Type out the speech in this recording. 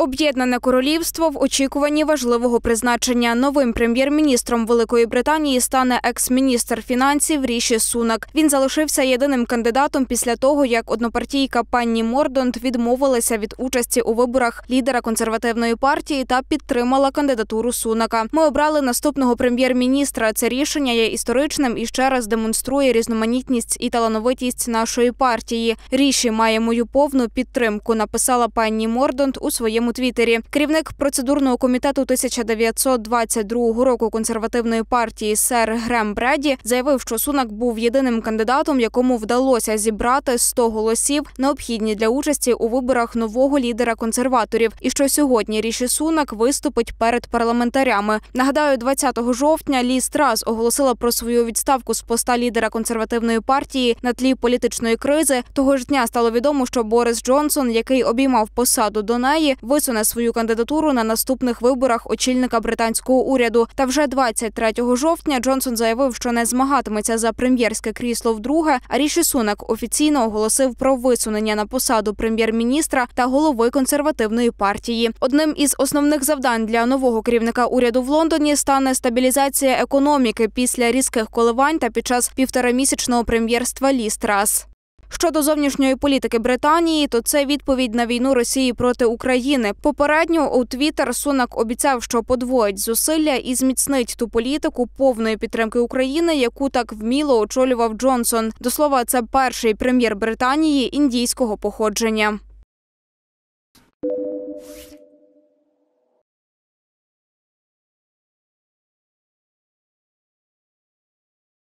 Об'єднане королівство в очікуванні важливого призначення. Новим прем'єр-міністром Великої Британії стане екс-міністр фінансів Ріші Сунак. Він залишився єдиним кандидатом після того, як однопартійка Пенні Мордонт відмовилася від участі у виборах лідера консервативної партії та підтримала кандидатуру Сунака. Ми обрали наступного прем'єр-міністра. Це рішення є історичним і ще раз демонструє різноманітність і талановитість нашої партії. Ріші має мою повну підтримку, написала Пенні Мордонт у своєму твіттері. Керівник процедурного комітету 1922 року консервативної партії сер Грем Бреді заявив, що Сунак був єдиним кандидатом, якому вдалося зібрати 100 голосів, необхідні для участі у виборах нового лідера консерваторів, і що сьогодні Ріші Сунак виступить перед парламентарями. Нагадаю, 20 жовтня Ліз Трас оголосила про свою відставку з поста лідера консервативної партії на тлі політичної кризи. Того ж дня стало відомо, що Борис Джонсон, який обіймав посаду до неї, висуне свою кандидатуру на наступних виборах очільника британського уряду. Та вже 23 жовтня Джонсон заявив, що не змагатиметься за прем'єрське крісло вдруге, а Ріші Сунак офіційно оголосив про висунення на посаду прем'єр-міністра та голови консервативної партії. Одним із основних завдань для нового керівника уряду в Лондоні стане стабілізація економіки після різких коливань та під час півторамісячного прем'єрства Ліз Трас. Щодо зовнішньої політики Британії, то це відповідь на війну Росії проти України. Попередньо у Твіттер Сунак обіцяв, що подвоїть зусилля і зміцнить ту політику повної підтримки України, яку так вміло очолював Джонсон. До слова, це перший прем'єр Британії індійського походження.